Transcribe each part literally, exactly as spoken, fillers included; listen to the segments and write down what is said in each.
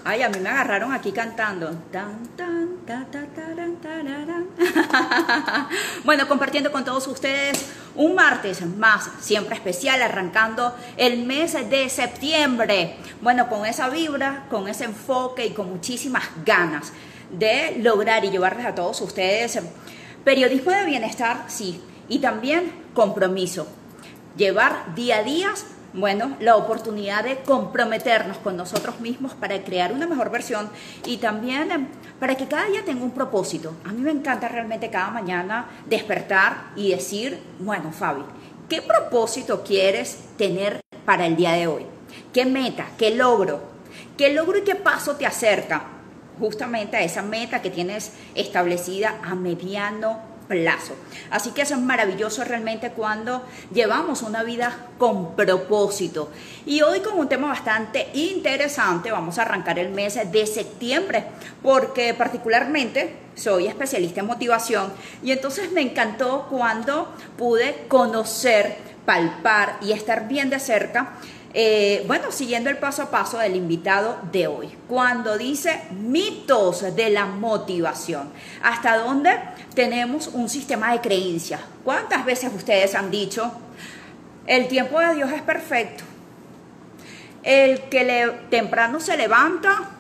Ay, a mí me agarraron aquí cantando. Tan, tan, ta, ta, taran, tararán. Bueno, compartiendo con todos ustedes un martes más, siempre especial, arrancando el mes de septiembre. Bueno, con esa vibra, con ese enfoque y con muchísimas ganas de lograr y llevarles a todos ustedes periodismo de bienestar, sí, y también compromiso. Llevar día a día, bueno, la oportunidad de comprometernos con nosotros mismos para crear una mejor versión y también eh, para que cada día tenga un propósito. A mí me encanta realmente cada mañana despertar y decir, bueno, Fabi, ¿qué propósito quieres tener para el día de hoy? ¿Qué meta? ¿Qué logro? ¿Qué logro y qué paso te acerca justamente a esa meta que tienes establecida a mediano plazo? Así que eso es maravilloso realmente cuando llevamos una vida con propósito. Y hoy con un tema bastante interesante, vamos a arrancar el mes de septiembre, porque particularmente soy especialista en motivación y entonces me encantó cuando pude conocer, palpar y estar bien de cerca. Eh, bueno, siguiendo el paso a paso del invitado de hoy, cuando dice mitos de la motivación, hasta dónde tenemos un sistema de creencias. ¿Cuántas veces ustedes han dicho, el tiempo de Dios es perfecto? El que le, temprano se levanta.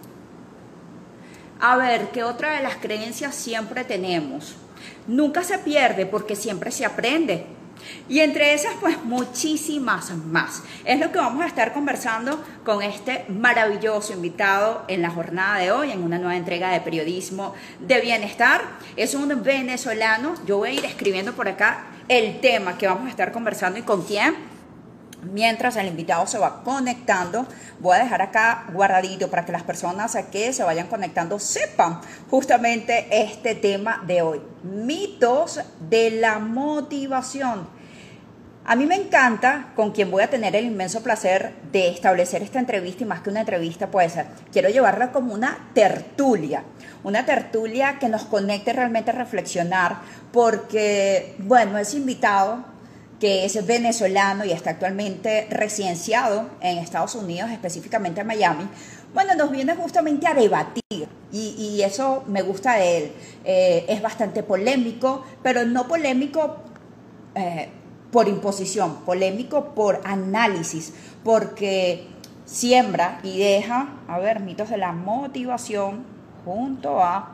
A ver, ¿qué otra de las creencias siempre tenemos? Nunca se pierde porque siempre se aprende. Y entre esas, pues muchísimas más. Es lo que vamos a estar conversando con este maravilloso invitado en la jornada de hoy, en una nueva entrega de Periodismo de Bienestar. Es un venezolano. Yo voy a ir escribiendo por acá el tema que vamos a estar conversando y con quién. Mientras el invitado se va conectando, voy a dejar acá guardadito para que las personas que se vayan conectando sepan justamente este tema de hoy. Mitos de la motivación. A mí me encanta, con quien voy a tener el inmenso placer de establecer esta entrevista, y más que una entrevista puede ser, quiero llevarla como una tertulia, una tertulia que nos conecte realmente a reflexionar, porque, bueno, ese invitado que es venezolano y está actualmente residenciado en Estados Unidos, específicamente en Miami, bueno, nos viene justamente a debatir y, y eso me gusta de él. Eh, es bastante polémico, pero no polémico eh, por imposición, polémico por análisis, porque siembra y deja, a ver, mitos de la motivación junto a,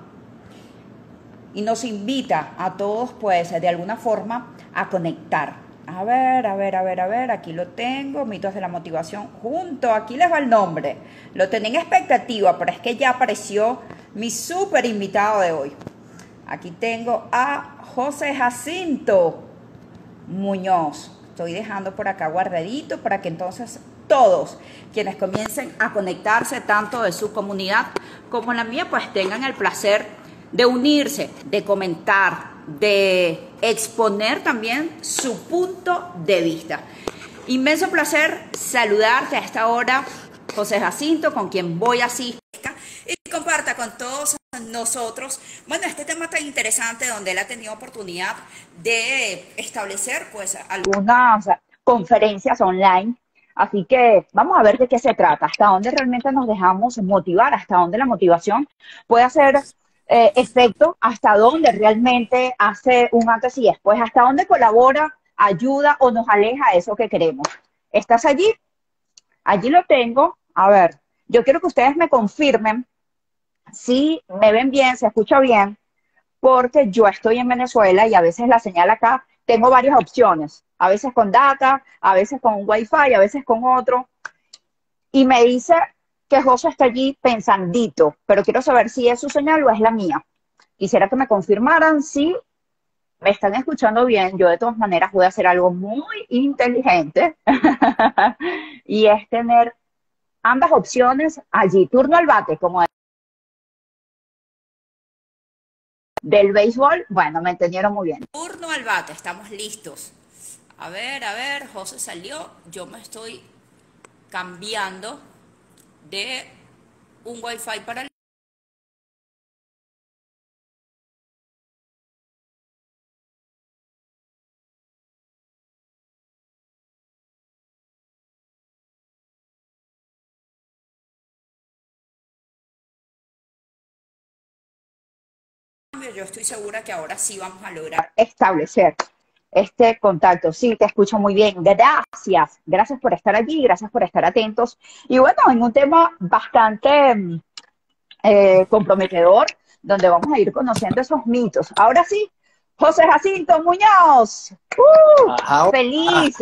y nos invita a todos, pues, de alguna forma a conectar. A ver, a ver, a ver, a ver, aquí lo tengo, mitos de la motivación junto, aquí les va el nombre. Lo tenía en expectativa, pero es que ya apareció mi súper invitado de hoy. Aquí tengo a José Jacinto Muñoz. Estoy dejando por acá guardadito para que entonces todos quienes comiencen a conectarse, tanto de su comunidad como la mía, pues tengan el placer de unirse, de comentar, de exponer también su punto de vista. Inmenso placer saludarte a esta hora, José Jacinto, con quien voy así y comparta con todos nosotros, bueno, este tema tan interesante donde él ha tenido oportunidad de establecer pues algunas conferencias online. Así que vamos a ver de qué se trata, hasta dónde realmente nos dejamos motivar, hasta dónde la motivación puede hacer eh, efecto, hasta dónde realmente hace un antes y después, hasta dónde colabora, ayuda o nos aleja de eso que queremos. ¿Estás allí? Allí lo tengo. A ver, yo quiero que ustedes me confirmen si me ven bien, se escucha bien, porque yo estoy en Venezuela y a veces la señal acá, tengo varias opciones, a veces con data, a veces con un wifi, a veces con otro, y me dice que José está allí pensandito, pero quiero saber si es su señal o es la mía. Quisiera que me confirmaran si me están escuchando bien. Yo de todas maneras voy a hacer algo muy inteligente y es tener ambas opciones allí, turno al bate, como del béisbol. Bueno, me entendieron muy bien. Turno al bate, estamos listos. A ver, a ver, José salió, yo me estoy cambiando de un wifi para el cambio, yo estoy segura que ahora sí vamos a lograr establecer este contacto. Sí, te escucho muy bien. Gracias. Gracias por estar allí, gracias por estar atentos. Y bueno, en un tema bastante eh, comprometedor, donde vamos a ir conociendo esos mitos. Ahora sí, José Jacinto Muñoz. ¡Uh! Ajá. ¡Feliz!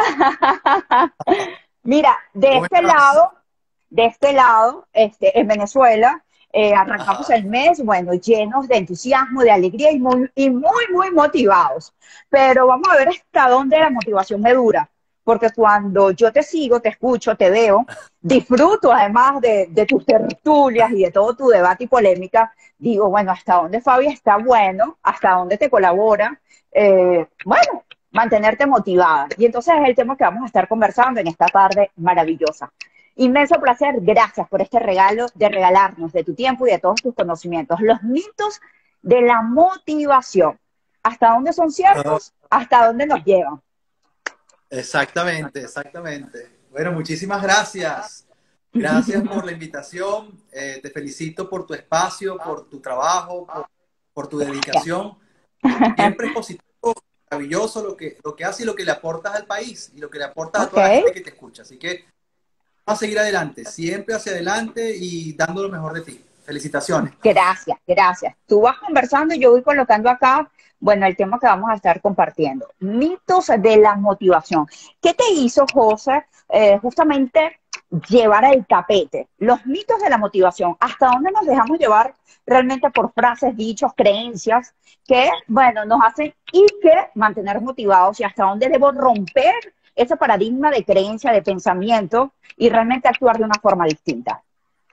Mira, de ¿Cómo este estás? lado, de este lado, este, en Venezuela, eh, arrancamos Ajá. el mes, bueno, llenos de entusiasmo, de alegría y muy, y muy, muy motivados. Pero vamos a ver hasta dónde la motivación me dura, porque cuando yo te sigo, te escucho, te veo, disfruto además de, de tus tertulias y de todo tu debate y polémica, digo, bueno, hasta dónde Fabi está bueno, hasta dónde te colabora, eh, bueno, mantenerte motivada. Y entonces es el tema que vamos a estar conversando en esta tarde maravillosa. Inmenso placer, gracias por este regalo de regalarnos de tu tiempo y de todos tus conocimientos. Los mitos de la motivación. ¿Hasta dónde son Ah, ciertos? ¿Hasta dónde nos llevan? exactamente, exactamente. Bueno, muchísimas gracias. Gracias por la invitación. Eh, te felicito por tu espacio, por tu trabajo, por, por tu Gracias. dedicación. Siempre es positivo, maravilloso lo que, lo que haces y lo que le aportas al país y lo que le aportas a Ok. toda la gente que te escucha. Así que vamos a seguir adelante, siempre hacia adelante y dando lo mejor de ti. Felicitaciones. Gracias, gracias. Tú vas conversando y yo voy colocando acá, bueno, el tema que vamos a estar compartiendo. Mitos de la motivación. ¿Qué te hizo, José, eh, justamente llevar el tapete? Los mitos de la motivación. ¿Hasta dónde nos dejamos llevar realmente por frases, dichos, creencias que, bueno, nos hacen y que mantener motivados y hasta dónde debo romper ese paradigma de creencia, de pensamiento y realmente actuar de una forma distinta?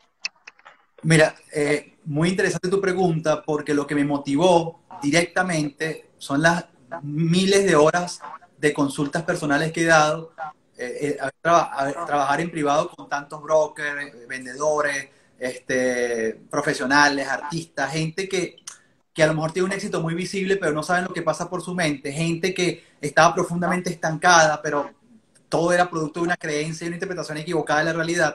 Mira, eh, muy interesante tu pregunta porque lo que me motivó directamente son las miles de horas de consultas personales que he dado, eh, eh, a, traba- a trabajar en privado con tantos brokers, eh, vendedores, este, profesionales, artistas, gente que, que a lo mejor tiene un éxito muy visible pero no saben lo que pasa por su mente, gente que estaba profundamente estancada pero todo era producto de una creencia y una interpretación equivocada de la realidad.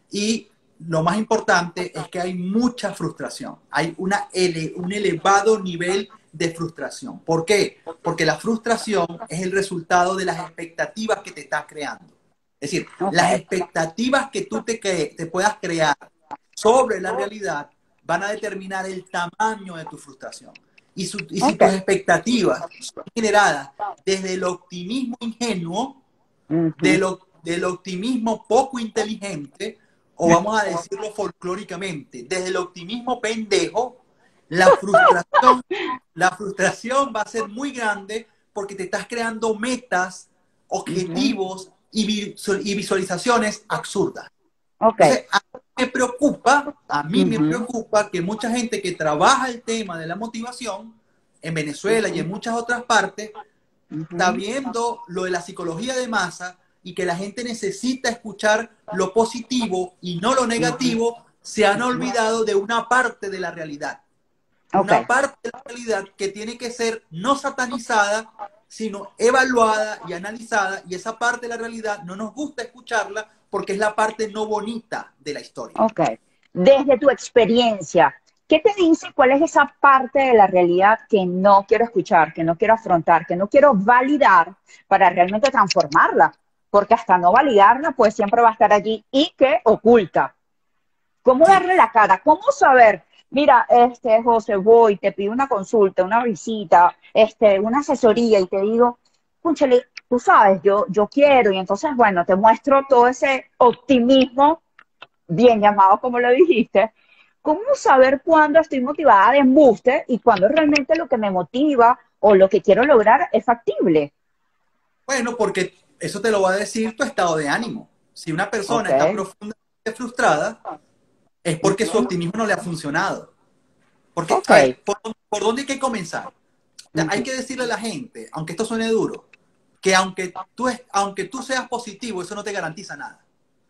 Y lo más importante es que hay mucha frustración, hay una ele un elevado nivel de frustración. ¿Por qué? Porque la frustración es el resultado de las expectativas que te estás creando. Es decir, Ok, las expectativas que tú te, cre te puedas crear sobre la realidad van a determinar el tamaño de tu frustración. Y, su, y si ok. tus expectativas son generadas desde el optimismo ingenuo, Ujú. del, del optimismo poco inteligente, o vamos a decirlo folclóricamente, desde el optimismo pendejo, la frustración, la frustración va a ser muy grande porque te estás creando metas, Ujú. objetivos y, y visualizaciones absurdas. Ok. Entonces, a mí me preocupa, a mí me Ujú, preocupa que mucha gente que trabaja el tema de la motivación en Venezuela y ujú, en muchas otras partes está ujú. viendo lo de la psicología de masa y que la gente necesita escuchar lo positivo y no lo negativo, se han olvidado de una parte de la realidad. Ok, Una parte de la realidad que tiene que ser no satanizada, sino evaluada y analizada, y esa parte de la realidad no nos gusta escucharla porque es la parte no bonita de la historia. ok. Desde tu experiencia, ¿qué te dice cuál es esa parte de la realidad que no quiero escuchar, que no quiero afrontar, que no quiero validar para realmente transformarla? Porque hasta no validarla, pues siempre va a estar allí y que oculta. ¿Cómo Sí, darle la cara? ¿Cómo saber? Mira, este, José, voy, te pido una consulta, una visita, este, una asesoría y te digo, cúnchale, tú sabes, yo, yo quiero y entonces, bueno, te muestro todo ese optimismo, bien llamado como lo dijiste. ¿Cómo saber cuándo estoy motivada de embuste y cuándo realmente lo que me motiva o lo que quiero lograr es factible? bueno, porque eso te lo va a decir tu estado de ánimo. Si una persona Ok. está profundamente frustrada, es porque su Ujú. optimismo no le ha funcionado. Porque, Ok. a ver, ¿por, por dónde hay que comenzar? O sea, hay Ujú. que decirle a la gente, aunque esto suene duro, que aunque tú, es, aunque tú seas positivo, eso no te garantiza nada.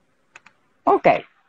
Ok.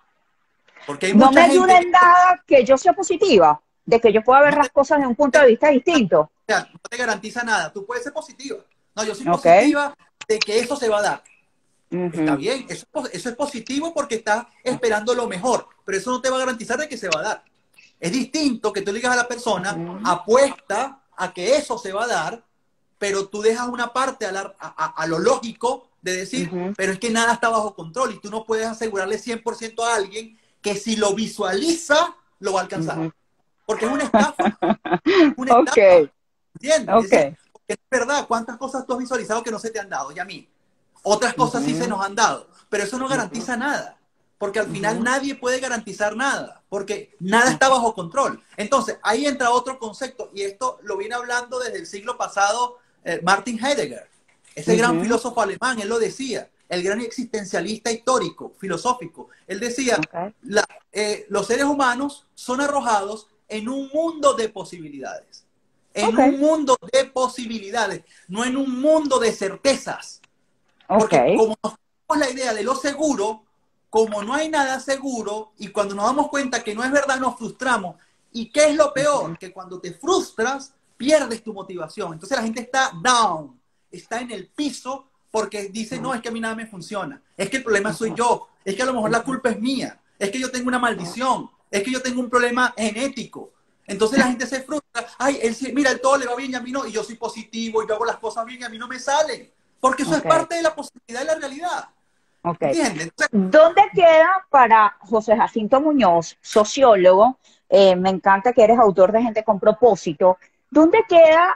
Porque hay No me mucha ayuda gente que en nada que yo sea positiva, de que yo pueda ver no te, las cosas de un punto de vista distinto. o sea, no te garantiza nada. Tú puedes ser positiva. No, yo soy ¿Ok? positiva de que eso se va a dar. Está Ujú. bien, eso, eso es positivo porque estás esperando lo mejor, pero eso no te va a garantizar de que se va a dar. Es distinto que tú le digas a la persona, Ujú. apuesta a que eso se va a dar, pero tú dejas una parte a, la- a- a- a lo lógico de decir, Ujú. pero es que nada está bajo control y tú no puedes asegurarle cien por ciento a alguien que si lo visualiza, lo va a alcanzar. Ujú. Porque es una estafa, una Ok, estafa, ¿entiendes? Es ok. decir, porque es verdad, ¿cuántas cosas tú has visualizado que no se te han dado? Y a mí. Otras cosas sí se Ujú. nos han dado, pero eso no Ujú. garantiza nada, porque al final Ujú. nadie puede garantizar nada, porque nada está bajo control. Entonces, ahí entra otro concepto, y esto lo viene hablando desde el siglo pasado eh, Martin Heidegger, ese gran Ujú. filósofo alemán. Él lo decía, el gran existencialista histórico, filosófico. Él decía, Ok. la, eh, los seres humanos son arrojados en un mundo de posibilidades, en Ok. un mundo de posibilidades, no en un mundo de certezas. Ok. Porque como nos tenemos la idea de lo seguro, como no hay nada seguro, y cuando nos damos cuenta que no es verdad, nos frustramos. ¿Y qué es lo peor? Que cuando te frustras, pierdes tu motivación. Entonces la gente está down, está en el piso, porque dice, no, es que a mí nada me funciona. Es que el problema soy yo. Es que a lo mejor la culpa es mía. Es que yo tengo una maldición. Es que yo tengo un problema genético. Entonces la gente se frustra. Ay, él sí, mira, él todo le va bien y a mí no. Y yo soy positivo y yo hago las cosas bien y a mí no me salen. Porque eso es Ok. parte de la posibilidad de la realidad. Ok. ¿Entiendes? Entonces, ¿Dónde queda para José Jacinto Muñoz, sociólogo? Eh, me encanta que eres autor de Gente con Propósito. ¿Dónde queda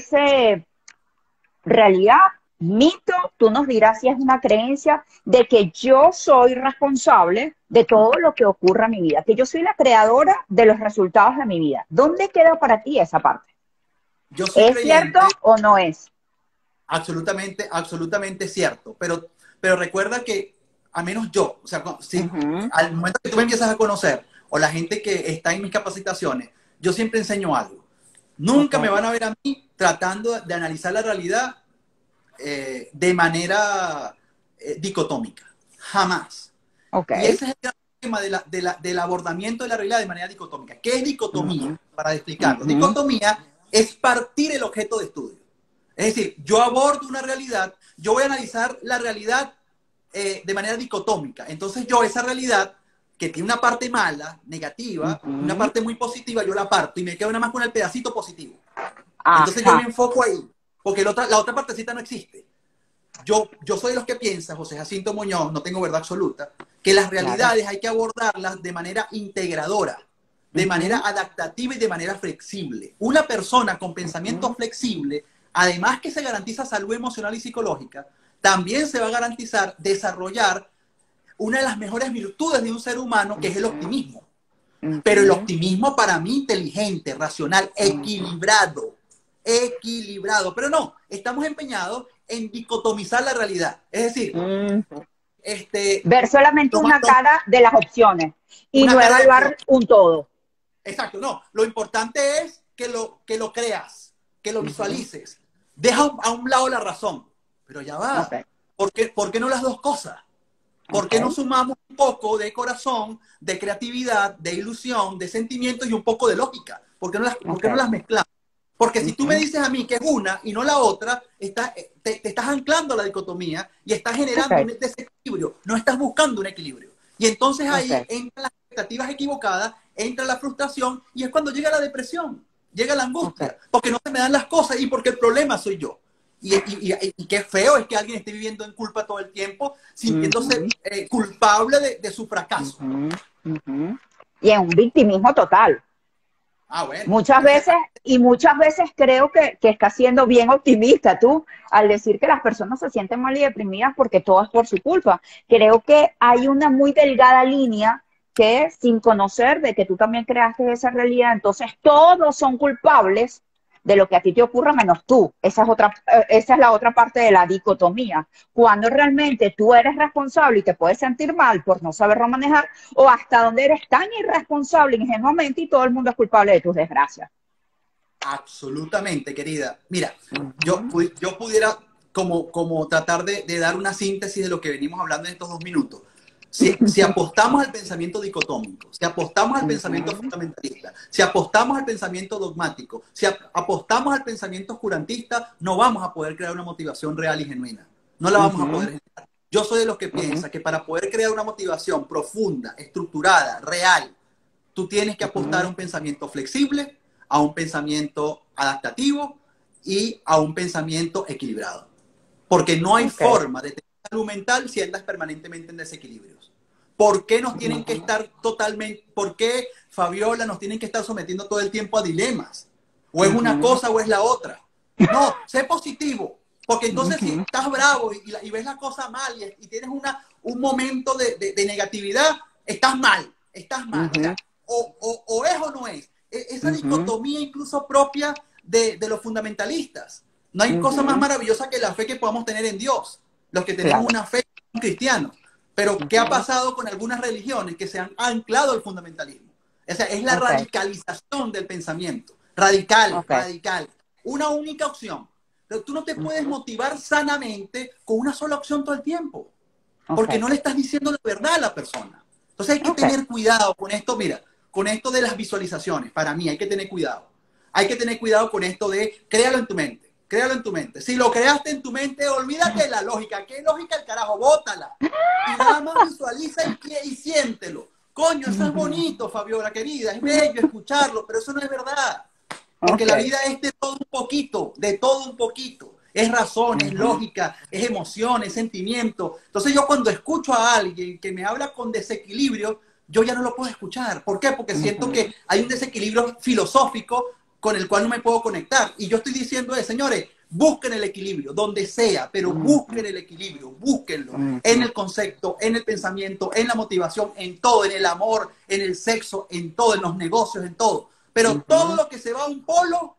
ese realidad, mito? Tú nos dirás si es una creencia de que yo soy responsable de todo lo que ocurra en mi vida, que yo soy la creadora de los resultados de mi vida. ¿Dónde queda para ti esa parte? yo soy ¿Es cierto creyente, o no es? absolutamente, absolutamente cierto. Pero, pero recuerda que, a menos yo, o sea, si, Ujú. al momento que tú me empiezas a conocer, o la gente que está en mis capacitaciones, yo siempre enseño algo. Ok. Nunca me van a ver a mí tratando de analizar la realidad eh, de manera eh, dicotómica. Jamás. Ok. Y ese es el gran tema de la, de la, del abordamiento de la realidad de manera dicotómica. ¿Qué es dicotomía? Ujú. Para explicarlo. Ujú. Dicotomía es partir el objeto de estudio. Es decir, yo abordo una realidad, yo voy a analizar la realidad eh, de manera dicotómica. Entonces yo esa realidad, que tiene una parte mala, negativa, una Ujú. parte muy positiva, yo la parto y me quedo nada más con el pedacito positivo. Entonces yo me Ajá. enfoco ahí, porque la otra, la otra partecita no existe. Yo, yo soy de los que piensa, José Jacinto Muñoz, no tengo verdad absoluta, que las Claro. realidades hay que abordarlas de manera integradora, de manera Ujú. adaptativa y de manera flexible. Una persona con pensamiento Ujú. flexible, además que se garantiza salud emocional y psicológica, también se va a garantizar desarrollar una de las mejores virtudes de un ser humano, que es el Ujú. optimismo. Pero el Ujú. optimismo para mí inteligente, racional, Ujú. equilibrado. Equilibrado. Pero no, estamos empeñados en dicotomizar la realidad. Es decir, Ujú. este, Ver solamente toma- una toma cara de las opciones y una no cara de opción. evaluar un todo. Exacto, no. Lo importante es que lo, que lo creas, que lo Ujú. visualices. Deja a un lado la razón. Pero ya Ok, va. ¿Por qué, por qué no las dos cosas? ¿Por ok, qué no sumamos un poco de corazón, de creatividad, de ilusión, de sentimientos y un poco de lógica? ¿Por qué no las, por ok. qué no las mezclamos? Porque si tú me Ujú. dices a mí que es una y no la otra, estás, te, te estás anclando a la dicotomía y estás Ok, generando un desequilibrio. No estás buscando un equilibrio. Y entonces ok, ahí entran las expectativas equivocadas, entra la frustración y es cuando llega la depresión, llega la ok. angustia, porque no se me dan las cosas y porque el problema soy yo. Y, y, y, y qué feo es que alguien esté viviendo en culpa todo el tiempo, sintiéndose Ujú. eh, culpable de, de su fracaso. Ujú. Ujú. Y en un victimismo total. Ah, bueno, Muchas pero ese, veces, y muchas veces creo que, que estás siendo bien optimista tú al decir que las personas se sienten mal y deprimidas porque todo es por su culpa. Creo que hay una muy delgada línea que sin conocer de que tú también creaste esa realidad, entonces todos son culpables de lo que a ti te ocurra menos tú. Esa es otra, eh, esa es la otra parte de la dicotomía. Cuando realmente tú eres responsable y te puedes sentir mal por no saberlo manejar, o hasta donde eres tan irresponsable ingenuamente y todo el mundo es culpable de tus desgracias. absolutamente, querida. Mira, yo, Ujú. pu- yo pudiera como, como tratar de, de dar una síntesis de lo que venimos hablando en estos dos minutos. Si, si apostamos al pensamiento dicotómico, si apostamos al pensamiento Ujú. fundamentalista, si apostamos al pensamiento dogmático, si ap- apostamos al pensamiento oscurantista, no vamos a poder crear una motivación real y genuina. No la vamos a poder Ujú. generar. Yo soy de los que Ujú. piensa que para poder crear una motivación profunda, estructurada, real, tú tienes que apostar a un pensamiento flexible, a un pensamiento adaptativo y a un pensamiento equilibrado. Porque no hay Okay. forma de tener salud mental si andas permanentemente en desequilibrios. ¿Por qué nos tienen que estar totalmente, por qué, Fabiola, nos tienen que estar sometiendo todo el tiempo a dilemas? O es una cosa o es la otra. No, sé positivo. Porque entonces si estás bravo y, y ves la cosa mal y, y tienes una, un momento de, de, de negatividad, estás mal, estás mal. O sea, o, o, o es o no es. E, esa Uh-huh. dicotomía incluso propia de, de los fundamentalistas. No hay uh-huh. cosa más maravillosa que la fe que podamos tener en Dios. Los que tenemos claro. una fe cristiana. Pero, ¿qué ha pasado con algunas religiones que se han anclado al fundamentalismo? O sea, es la okay. radicalización del pensamiento. Radical, okay. radical. Una única opción. Pero tú no te puedes motivar sanamente con una sola opción todo el tiempo. Porque okay. no le estás diciendo la verdad a la persona. Entonces hay que okay. tener cuidado con esto. Mira, con esto de las visualizaciones. Para mí hay que tener cuidado. Hay que tener cuidado con esto de créalo en tu mente. Créalo en tu mente. Si lo creaste en tu mente, olvídate de la lógica. ¿Qué lógica el carajo? Bótala. Y nada más visualiza y, y siéntelo. Coño, eso es bonito, Fabiola, querida. Es bello escucharlo, pero eso no es verdad. Porque okay. la vida es de todo un poquito, de todo un poquito. Es razón, es lógica, es emoción, es sentimiento. Entonces yo cuando escucho a alguien que me habla con desequilibrio, yo ya no lo puedo escuchar. ¿Por qué? Porque siento que hay un desequilibrio filosófico con el cual no me puedo conectar. Y yo estoy diciendo, eh, señores, busquen el equilibrio, donde sea, pero busquen el equilibrio, búsquenlo en el concepto, en el pensamiento, en la motivación, en todo, en el amor, en el sexo, en todo, en los negocios, en todo. Pero uh-huh. todo lo que se va a un polo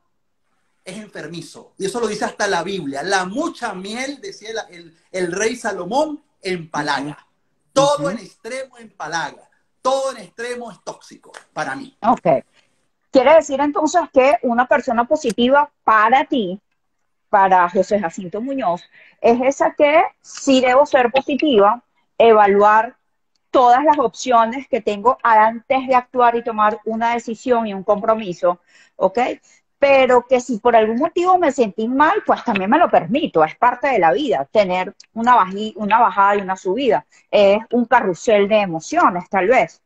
es enfermizo. Y eso lo dice hasta la Biblia. La mucha miel, decía el, el, el rey Salomón, empalaga. Uh-huh. Todo uh-huh. en extremo empalaga. Todo en extremo es tóxico para mí. Ok. Quiere decir entonces que una persona positiva para ti, para José Jacinto Muñoz, es esa que sí debo ser positiva, evaluar todas las opciones que tengo antes de actuar y tomar una decisión y un compromiso, ¿ok? Pero que si por algún motivo me sentí mal, pues también me lo permito, es parte de la vida, tener una, bají, una bajada y una subida, es un carrusel de emociones, tal vez.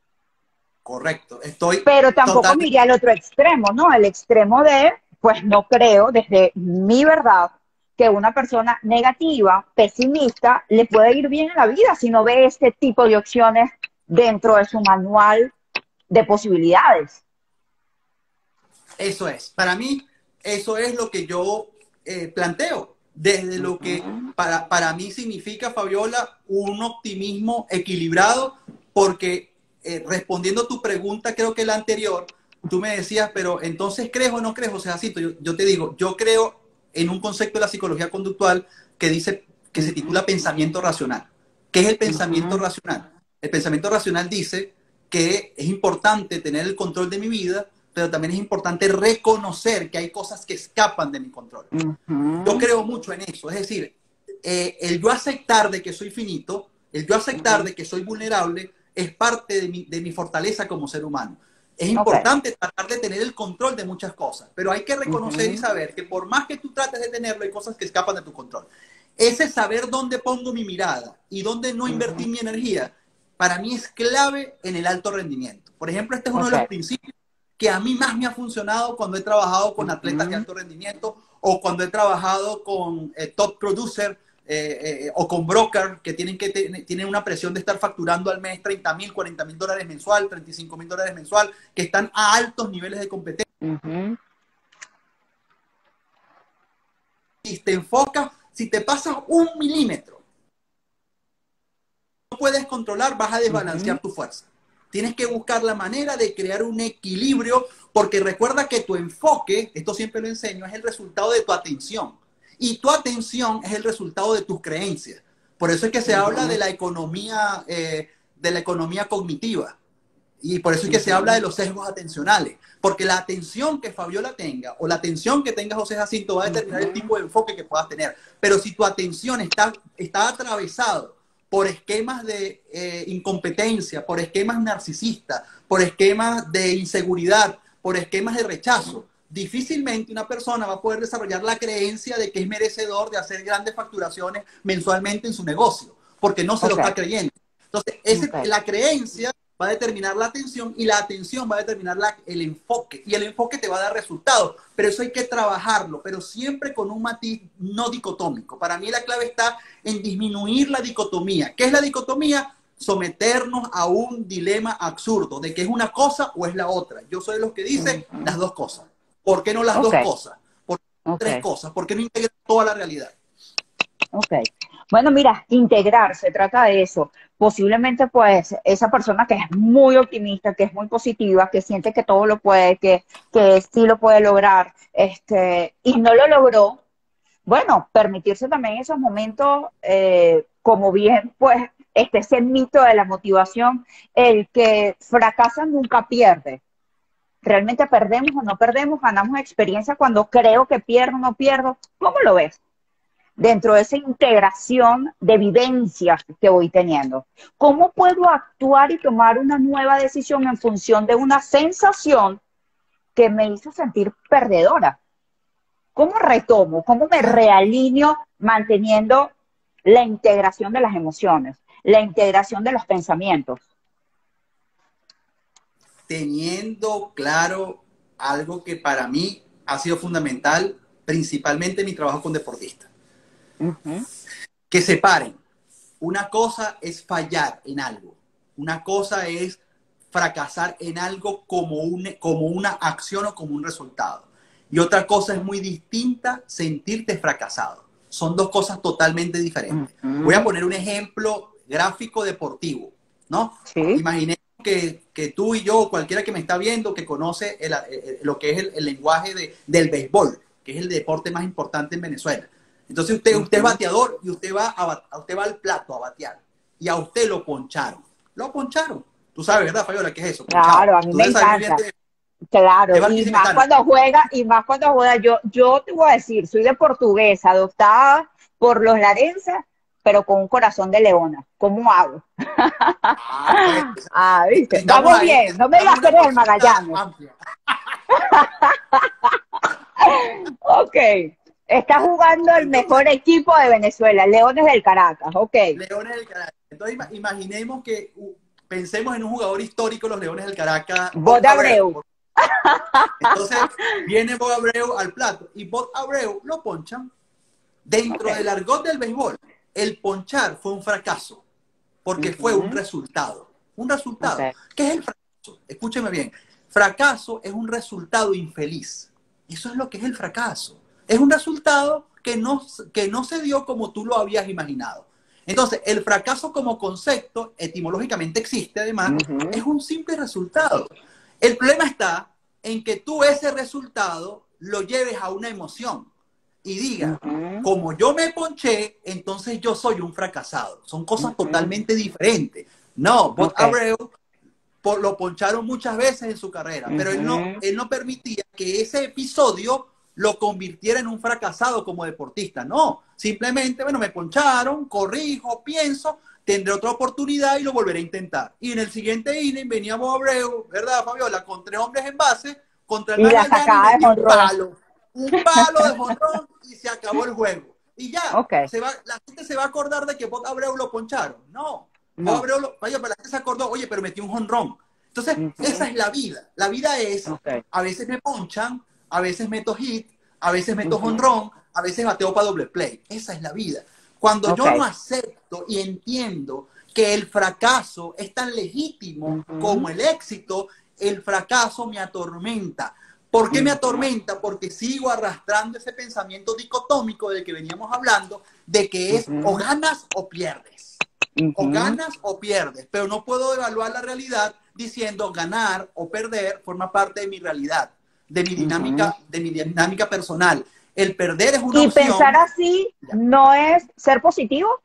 Correcto, estoy... Pero tampoco totalmente... me iría al otro extremo, ¿no? El extremo de, pues no creo, desde mi verdad, que una persona negativa, pesimista, le puede ir bien en la vida si no ve este tipo de opciones dentro de su manual de posibilidades. Eso es. Para mí, eso es lo que yo eh, planteo. Desde lo que para, para mí significa, Fabiola, un optimismo equilibrado, porque eh, respondiendo a tu pregunta, creo que la anterior, tú me decías, pero entonces, ¿crees o no crees, José Jacinto? Yo, yo te digo, yo creo en un concepto de la psicología conductual que dice, que se titula pensamiento racional. ¿Qué es el pensamiento uh-huh. racional? El pensamiento racional dice que es importante tener el control de mi vida, pero también es importante reconocer que hay cosas que escapan de mi control. Uh-huh. Yo creo mucho en eso. Es decir, eh, el yo aceptar de que soy finito, el yo aceptar uh-huh. de que soy vulnerable, es parte de mi, de mi fortaleza como ser humano. Es importante okay. tratar de tener el control de muchas cosas, pero hay que reconocer uh-huh. y saber que por más que tú trates de tenerlo, hay cosas que escapan de tu control. Ese saber dónde pongo mi mirada y dónde no invertir uh-huh. mi energía, para mí es clave en el alto rendimiento. Por ejemplo, este es uno okay. de los principios que a mí más me ha funcionado cuando he trabajado con atletas uh-huh. de alto rendimiento o cuando he trabajado con eh, top producer eh, eh, o con broker que tienen, que te, tienen una presión de estar facturando al mes treinta mil, cuarenta mil dólares mensual, treinta y cinco mil dólares mensual, que están a altos niveles de competencia. Uh-huh. Si te enfocas, si te pasas un milímetro, no puedes controlar, vas a desbalancear uh-huh. tu fuerza. Tienes que buscar la manera de crear un equilibrio, porque recuerda que tu enfoque, esto siempre lo enseño, es el resultado de tu atención. Y tu atención es el resultado de tus creencias. Por eso es que se uh-huh. habla de la economía, eh, de la economía cognitiva. Y por eso es que uh-huh. se habla de los sesgos atencionales. Porque la atención que Fabiola tenga, o la atención que tenga José Jacinto, va a determinar uh-huh. el tipo de enfoque que puedas tener. Pero si tu atención está, está atravesado por esquemas de eh, incompetencia, por esquemas narcisistas, por esquemas de inseguridad, por esquemas de rechazo, difícilmente una persona va a poder desarrollar la creencia de que es merecedor de hacer grandes facturaciones mensualmente en su negocio, porque no se okay. lo está creyendo. Entonces, ese, okay. la creencia va a determinar la atención y la atención va a determinar la, el enfoque. Y el enfoque te va a dar resultados. Pero eso hay que trabajarlo, pero siempre con un matiz no dicotómico. Para mí la clave está en disminuir la dicotomía. ¿Qué es la dicotomía? Someternos a un dilema absurdo de que es una cosa o es la otra. Yo soy de los que dicen uh-huh. las dos cosas. ¿Por qué no las okay. dos cosas? ¿Por qué no okay. tres cosas? ¿Por qué no integrar toda la realidad? Ok. Bueno, mira, integrar, se trata de eso. Posiblemente, pues, esa persona que es muy optimista, que es muy positiva, que siente que todo lo puede, que, que sí lo puede lograr, este, y no lo logró, bueno, permitirse también esos momentos, eh, como bien, pues, este es el mito de la motivación, el que fracasa nunca pierde. ¿Realmente perdemos o no perdemos? ¿Ganamos experiencia cuando creo que pierdo o no pierdo? ¿Cómo lo ves? Dentro de esa integración de vivencias que voy teniendo. ¿Cómo puedo actuar y tomar una nueva decisión en función de una sensación que me hizo sentir perdedora? ¿Cómo retomo? ¿Cómo me realineo manteniendo la integración de las emociones, la integración de los pensamientos? Teniendo claro algo que para mí ha sido fundamental, principalmente en mi trabajo con deportistas. Uh-huh. Que separen. Una cosa es fallar en algo. Una cosa es fracasar en algo como, un, como una acción o como un resultado. Y otra cosa es muy distinta, sentirte fracasado. Son dos cosas totalmente diferentes. Uh-huh. Voy a poner un ejemplo gráfico deportivo, ¿no? Sí. Imaginemos que, que tú y yo, cualquiera que me está viendo, que conoce el, el, lo que es el, el lenguaje de, del béisbol, que es el deporte más importante en Venezuela. Entonces usted, usted es bateador y usted va, a, usted va al plato a batear. Y a usted lo poncharon. Lo poncharon. Tú sabes, ¿verdad, Fabiola? ¿Qué es eso? Ponchado. Claro, a mí me encanta. De, claro, y más cuando juega, y más cuando juega. Yo, yo te voy a decir, soy de portuguesa, adoptada por los larenses, pero con un corazón de leona. ¿Cómo hago? Ah, pues, ah ¿viste? Vamos ahí, bien, no me digas que eres el Magallanes. Ok. Está jugando el mejor equipo de Venezuela, Leones del Caracas, ok. Leones del Caracas. Entonces imaginemos que uh, pensemos en un jugador histórico, los Leones del Caracas. Bob Abreu. Entonces viene Bob Abreu al plato y Bob Abreu lo ponchan. Dentro okay. del argot del béisbol, el ponchar fue un fracaso, porque uh-huh. fue un resultado. Un resultado. Okay. ¿Qué es el fracaso? Escúcheme bien. Fracaso es un resultado infeliz. Eso es lo que es el fracaso. Es un resultado que no, que no se dio como tú lo habías imaginado. Entonces, el fracaso como concepto, etimológicamente existe además, uh-huh. es un simple resultado. El problema está en que tú ese resultado lo lleves a una emoción y digas, uh-huh. como yo me ponché, entonces yo soy un fracasado. Son cosas uh-huh. totalmente diferentes. No, Bob okay. Abreu por, lo poncharon muchas veces en su carrera, uh-huh. pero él no, él no permitía que ese episodio lo convirtiera en un fracasado como deportista. No, simplemente, bueno, me poncharon, corrijo, pienso, tendré otra oportunidad y lo volveré a intentar. Y en el siguiente inning venía Bob Abreu, ¿verdad, Fabiola? Con tres hombres en base, contra el Magallanes, y un palo, un palo de jonrón y se acabó el juego. Y ya, okay. se va, la gente se va a acordar de que Bob Abreu lo poncharon. No, no. Bob Abreu, lo, vaya, pero la gente se acordó, oye, pero metió un jonrón. Entonces, uh-huh. esa es la vida. La vida es, okay. a veces me ponchan, a veces meto hit, a veces meto jonrón, uh-huh. a veces bateo para doble play. Esa es la vida. Cuando okay. yo no acepto y entiendo que el fracaso es tan legítimo uh-huh. como el éxito, el fracaso me atormenta. ¿Por qué uh-huh. me atormenta? Porque sigo arrastrando ese pensamiento dicotómico del que veníamos hablando, de que es uh-huh. o ganas o pierdes. Uh-huh. O ganas o pierdes. Pero no puedo evaluar la realidad diciendo ganar o perder forma parte de mi realidad, de mi dinámica, uh-huh. de mi dinámica personal. El perder es una ¿Y opción. Pensar así no es ser positivo?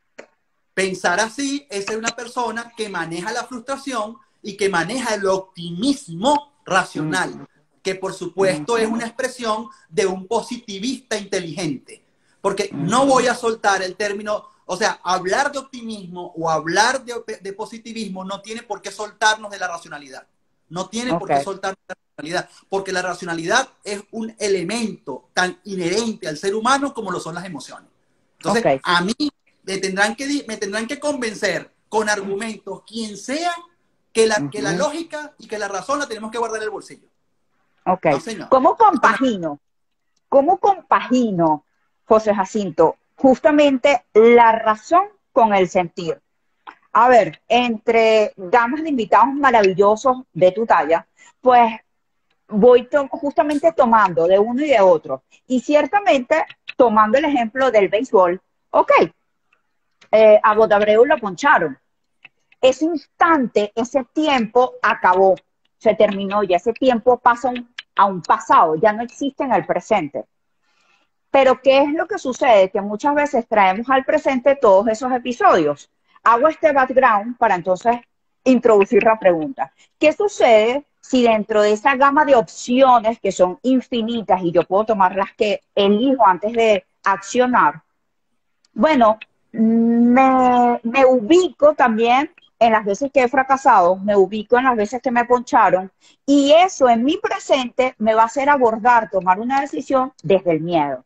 Pensar así es ser una persona que maneja la frustración y que maneja el optimismo racional, uh-huh. que por supuesto uh-huh. es una expresión de un positivista inteligente. Porque uh-huh. no voy a soltar el término, o sea, hablar de optimismo o hablar de, de positivismo no tiene por qué soltarnos de la racionalidad. No tiene okay. por qué soltarnos de la racionalidad, porque la racionalidad es un elemento tan inherente al ser humano como lo son las emociones. Entonces, okay. a mí me tendrán, que, me tendrán que convencer con argumentos quien sea que la, Uh-huh. que la lógica y que la razón la tenemos que guardar en el bolsillo. Ok. No, señor. ¿Cómo compagino? ¿Cómo compagino, José Jacinto, justamente la razón con el sentir? A ver, entre gamas de invitados maravillosos de tu talla, pues voy to justamente tomando de uno y de otro. Y ciertamente, tomando el ejemplo del béisbol, ok, eh, a Botabreu lo poncharon. Ese instante, ese tiempo acabó, se terminó y ese tiempo pasa un, a un pasado, ya no existe en el presente. Pero ¿qué es lo que sucede? Que muchas veces traemos al presente todos esos episodios. Hago este background para entonces introducir la pregunta. ¿Qué sucede si dentro de esa gama de opciones que son infinitas y yo puedo tomar las que elijo antes de accionar? Bueno, me, me ubico también en las veces que he fracasado, me ubico en las veces que me poncharon y eso en mi presente me va a hacer abordar, tomar una decisión desde el miedo.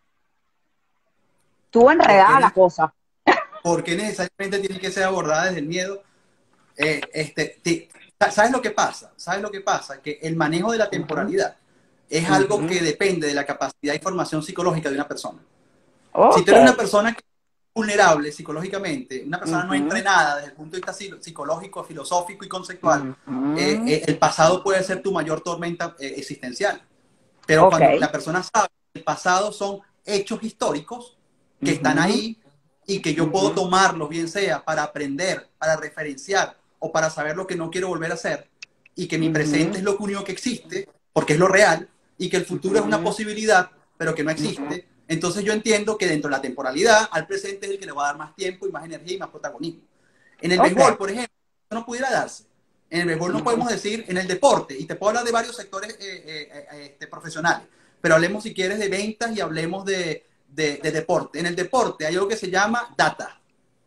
Estuvo enredada la cosa. Porque necesariamente tiene que ser abordada desde el miedo. Eh, este, te, ¿Sabes lo que pasa? ¿Sabes lo que pasa? Que el manejo de la temporalidad es Uh-huh. algo que depende de la capacidad de formación psicológica de una persona. Okay. Si tú eres una persona que es vulnerable psicológicamente, una persona Uh-huh. no entrenada desde el punto de vista psicológico, filosófico y conceptual, Uh-huh. eh, eh, el pasado puede ser tu mayor tormenta eh, existencial. Pero Okay. cuando la persona sabe que el pasado son hechos históricos que uh-huh. están ahí y que yo uh-huh. puedo tomarlos, bien sea para aprender, para referenciar o para saber lo que no quiero volver a hacer, y que mi uh-huh. presente es lo único que existe, porque es lo real, y que el futuro uh-huh. es una posibilidad, pero que no existe, uh-huh. entonces yo entiendo que dentro de la temporalidad, al presente es el que le va a dar más tiempo y más energía y más protagonismo. En el okay. béisbol, por ejemplo, eso no pudiera darse. En el béisbol no uh-huh. podemos decir, en el deporte, y te puedo hablar de varios sectores eh, eh, eh, este, profesionales, pero hablemos si quieres de ventas y hablemos de, de, de deporte. En el deporte hay algo que se llama data.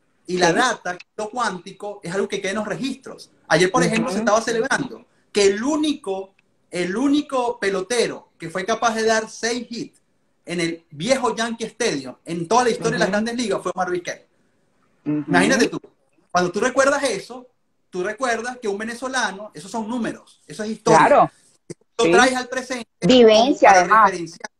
Y la data, lo cuántico, es algo que queda en los registros. Ayer, por ejemplo, uh-huh. se estaba celebrando que el único, el único pelotero que fue capaz de dar seis hits en el viejo Yankee Stadium, en toda la historia uh-huh. de las grandes ligas, fue Omar Vizquel. Uh-huh. Imagínate tú, cuando tú recuerdas eso, tú recuerdas que un venezolano, esos son números, eso es historia. Claro. Lo sí. traes al presente. Vivencia, además.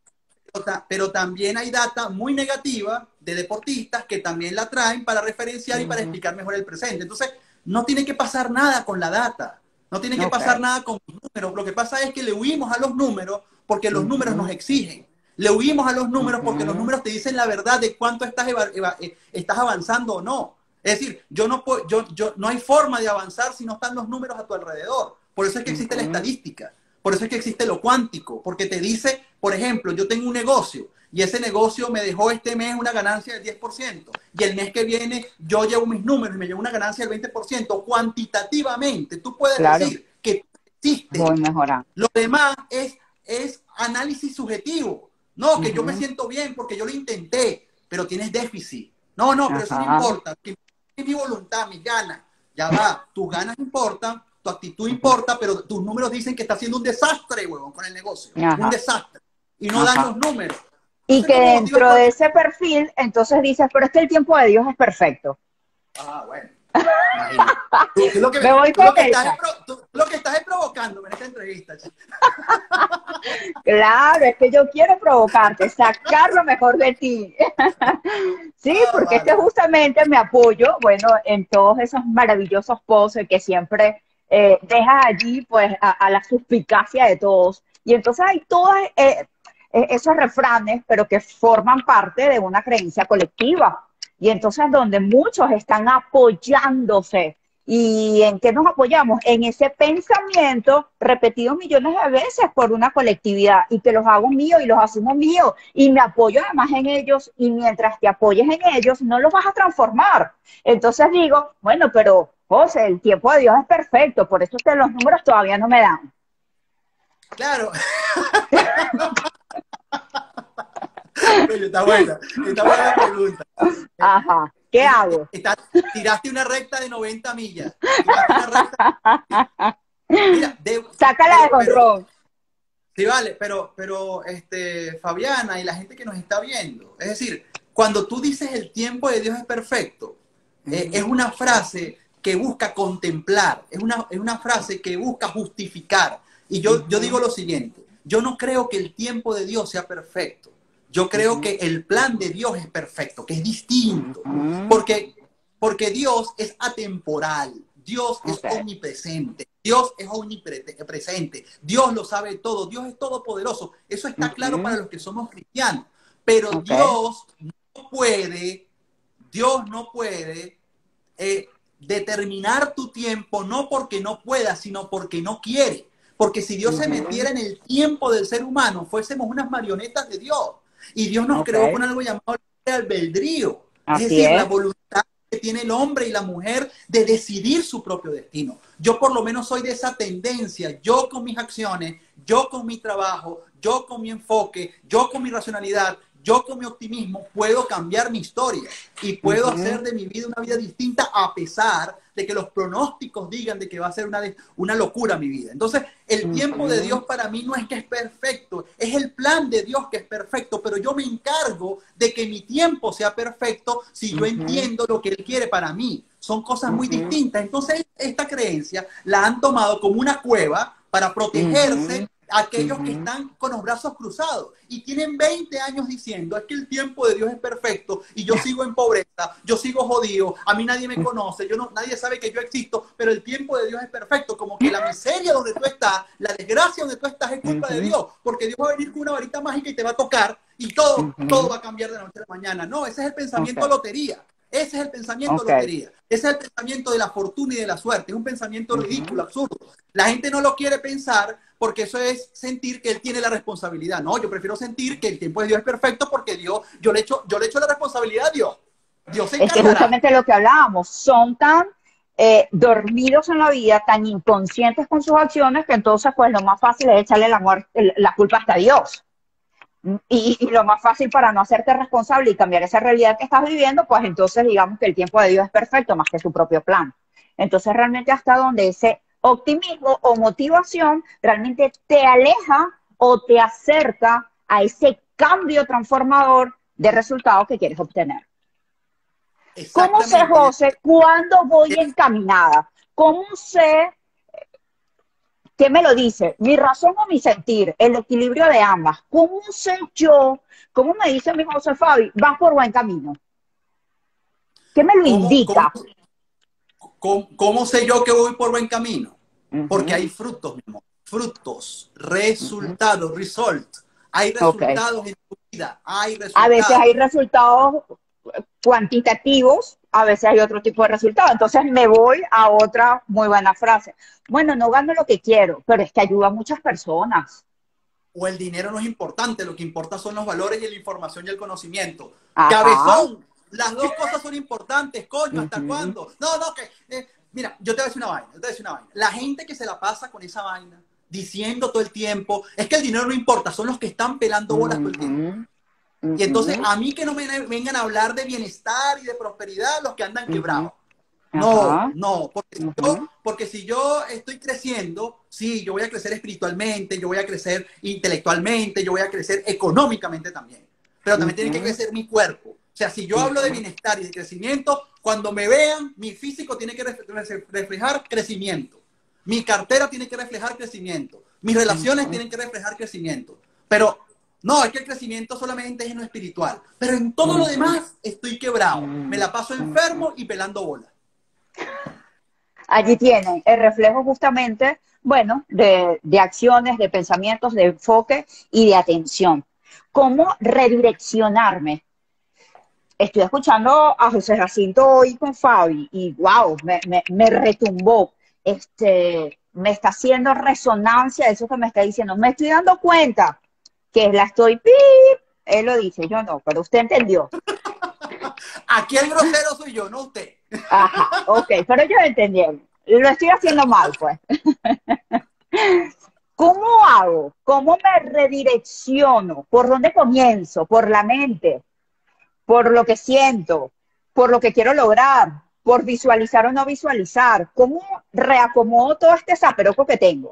Pero, pero también hay data muy negativa de deportistas que también la traen para referenciar uh-huh. y para explicar mejor el presente. Entonces, no tiene que pasar nada con la data. No tiene que okay. pasar nada con los números. Lo que pasa es que le huimos a los números porque los uh-huh. números nos exigen. Le huimos a los números porque uh-huh. los números te dicen la verdad de cuánto estás, eva- eva- estás avanzando o no. Es decir, yo no, puedo, yo, yo, no hay forma de avanzar si no están los números a tu alrededor. Por eso es que existe uh-huh. la estadística. Por eso es que existe lo cuántico. Porque te dice, por ejemplo, yo tengo un negocio y ese negocio me dejó este mes una ganancia del diez por ciento. Y el mes que viene yo llevo mis números y me llevo una ganancia del veinte por ciento. Cuantitativamente, tú puedes claro. decir que existe. Voy a mejorar. Lo demás es, es análisis subjetivo. No, que uh-huh. yo me siento bien porque yo lo intenté, pero tienes déficit. No, no, pero Ajá. eso no importa. Es mi voluntad, mis ganas. Ya va, tus ganas importan, tu actitud importa, pero tus números dicen que está haciendo un desastre, huevón, con el negocio. Ajá. Un desastre. Y no Ajá. dan los números. Y que dentro de ese perfil, entonces dices, pero es que el tiempo de Dios es perfecto. Ah, bueno. Tú, tú lo que, me voy tú con lo que esa. estás es, tú, lo que estás es provocándome en esta entrevista. Claro, es que yo quiero provocarte, sacar lo mejor de ti. Sí, ah, porque vale. es que justamente me apoyo, bueno, en todos esos maravillosos posts que siempre eh, dejas allí, pues, a, a la suspicacia de todos. Y entonces hay todos eh, esos refranes, pero que forman parte de una creencia colectiva. Y entonces donde muchos están apoyándose. ¿Y en qué nos apoyamos? En ese pensamiento repetido millones de veces por una colectividad y que los hago míos y los asumo míos y me apoyo además en ellos y mientras te apoyes en ellos no los vas a transformar. Entonces digo, bueno, pero José, el tiempo de Dios es perfecto, por eso es que los números todavía no me dan. Claro. Está buena, está buena la pregunta. Ajá, ¿qué hago? Está, tiraste una recta de noventa millas. Una recta... Mira, de... Sácala de control. Sí, vale, pero, pero este, Fabiana y la gente que nos está viendo, es decir, cuando tú dices el tiempo de Dios es perfecto, uh-huh. eh, es una frase que busca contemplar, es una, es una frase que busca justificar. Y yo, uh-huh. yo digo lo siguiente, yo no creo que el tiempo de Dios sea perfecto. Yo creo uh-huh. que el plan de Dios es perfecto, que es distinto. Uh-huh. Porque, porque Dios es atemporal, Dios es okay. omnipresente, Dios es omnipresente, Dios lo sabe todo, Dios es todopoderoso. Eso está uh-huh. claro para los que somos cristianos. Pero okay. Dios no puede, Dios no puede eh, determinar tu tiempo, no porque no pueda, sino porque no quiere. Porque si Dios uh-huh. se metiera en el tiempo del ser humano, fuésemos unas marionetas de Dios. Y Dios nos okay. creó con algo llamado el albedrío. Así es decir, es. la voluntad que tiene el hombre y la mujer de decidir su propio destino. Yo por lo menos soy de esa tendencia. Yo con mis acciones, yo con mi trabajo, yo con mi enfoque, yo con mi racionalidad, yo con mi optimismo puedo cambiar mi historia y puedo uh-huh. hacer de mi vida una vida distinta a pesar de que los pronósticos digan de que va a ser una, una locura mi vida. Entonces, el uh-huh. tiempo de Dios para mí no es que es perfecto, es el plan de Dios que es perfecto, pero yo me encargo de que mi tiempo sea perfecto si yo uh-huh. entiendo lo que Él quiere para mí. Son cosas muy uh-huh. distintas. Entonces, esta creencia la han tomado como una cueva para protegerse uh-huh. aquellos uh-huh. que están con los brazos cruzados y tienen veinte años diciendo es que el tiempo de Dios es perfecto y yo sigo en pobreza, yo sigo jodido, a mí nadie me conoce, yo no, nadie sabe que yo existo, pero el tiempo de Dios es perfecto, como que la miseria donde tú estás, la desgracia donde tú estás es culpa uh-huh. de Dios, porque Dios va a venir con una varita mágica y te va a tocar y todo, uh-huh. todo va a cambiar de la noche a la mañana. No, ese es el pensamiento okay. lotería. Ese es el pensamiento okay. lotería. Ese es el pensamiento de la fortuna y de la suerte. Es un pensamiento uh-huh. ridículo, absurdo. La gente no lo quiere pensar porque eso es sentir que él tiene la responsabilidad. No, yo prefiero sentir que el tiempo de Dios es perfecto porque Dios, yo le echo, yo le echo la responsabilidad a Dios. Dios se encargará. Es que justamente lo que hablábamos, son tan eh, dormidos en la vida, tan inconscientes con sus acciones, que entonces pues lo más fácil es echarle la, muerte, la culpa hasta Dios. Y, y lo más fácil para no hacerte responsable y cambiar esa realidad que estás viviendo, pues entonces digamos que el tiempo de Dios es perfecto más que su propio plan. Entonces realmente hasta donde ese optimismo o motivación realmente te aleja o te acerca a ese cambio transformador de resultados que quieres obtener. ¿Cómo sé, José, cuándo voy encaminada? ¿Cómo sé? ¿Qué me lo dice? ¿Mi razón o mi sentir? El equilibrio de ambas. ¿Cómo sé yo? ¿Cómo me dice mi José Fabi? Vas por buen camino. ¿Qué me lo ¿Cómo, indica? ¿cómo, cómo, cómo sé yo que voy por buen camino? Uh-huh. Porque hay frutos, mi amor. Frutos, resultados, uh-huh. result. Hay resultados okay. en tu vida. Hay resultados. A veces hay resultados cuantitativos, a veces hay otro tipo de resultados. Entonces me voy a otra muy buena frase. Bueno, no gano lo que quiero, pero es que ayuda a muchas personas. O el dinero no es importante, lo que importa son los valores y la información y el conocimiento. Ajá. Cabezón, las dos cosas son importantes, coño, ¿hasta uh-huh. cuándo? No, no, que... Eh, mira, yo te voy a decir una vaina, yo te voy a decir una vaina. La gente que se la pasa con esa vaina, diciendo todo el tiempo, es que el dinero no importa, son los que están pelando bolas uh-huh. todo el tiempo. Y entonces, a mí que no me vengan a hablar de bienestar y de prosperidad los que andan quebrados. No, no, porque si, yo, porque si yo estoy creciendo, sí, yo voy a crecer espiritualmente, yo voy a crecer intelectualmente, yo voy a crecer económicamente también. Pero también tiene que crecer mi cuerpo. O sea, si yo hablo de bienestar y de crecimiento, cuando me vean, mi físico tiene que reflejar crecimiento. Mi cartera tiene que reflejar crecimiento. Mis relaciones tienen que reflejar crecimiento. Pero no, es que el crecimiento solamente es en lo espiritual. Pero en todo lo demás estoy quebrado. Me la paso enfermo y pelando bolas. Allí tienen el reflejo justamente, bueno, de, de acciones, de pensamientos, de enfoque y de atención. ¿Cómo redireccionarme? Estoy escuchando a José Jacinto hoy con Fabi y wow, me, me, me retumbó. Este, me está haciendo resonancia eso que me está diciendo. Me estoy dando cuenta que la estoy pip, él lo dice, yo no, pero usted entendió. Aquí el grosero soy yo, no usted. Ajá, ok, pero yo entendí. Lo estoy haciendo mal, pues. ¿Cómo hago? ¿Cómo me redirecciono? ¿Por dónde comienzo? ¿Por la mente? ¿Por lo que siento? ¿Por lo que quiero lograr? ¿Por visualizar o no visualizar? ¿Cómo reacomodo todo este zaperoco que tengo?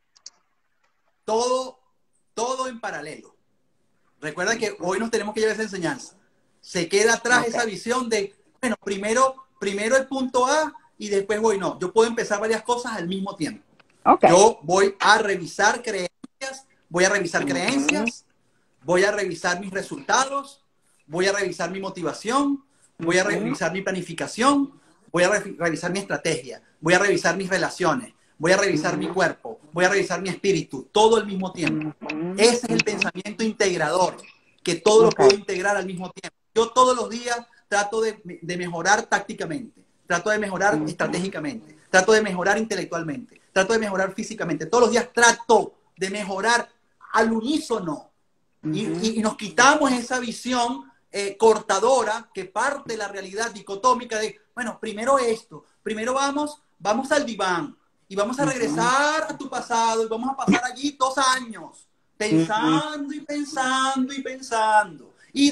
Todo, todo en paralelo. Recuerda que hoy nos tenemos que llevar esa enseñanza. Se queda atrás okay. esa visión de, bueno, primero, primero el punto A y después voy, no. Yo puedo empezar varias cosas al mismo tiempo. Okay. Yo voy a revisar creencias, voy a revisar creencias, voy a revisar mis resultados, voy a revisar mi motivación, voy a revisar mi planificación, voy a re revisar mi estrategia, voy a revisar mis relaciones, voy a revisar mi cuerpo, voy a revisar mi espíritu, todo al mismo tiempo. Ese es el pensamiento integrador, que todo lo puedo integrar al mismo tiempo. Yo todos los días trato de, de mejorar tácticamente, trato de mejorar estratégicamente, trato de mejorar intelectualmente, trato de mejorar físicamente. Todos los días trato de mejorar al unísono. Y, y, y nos quitamos esa visión eh, cortadora que parte de la realidad dicotómica de, bueno, primero esto, primero vamos, vamos al diván y vamos a regresar a tu pasado y vamos a pasar allí dos años pensando y pensando y pensando. Y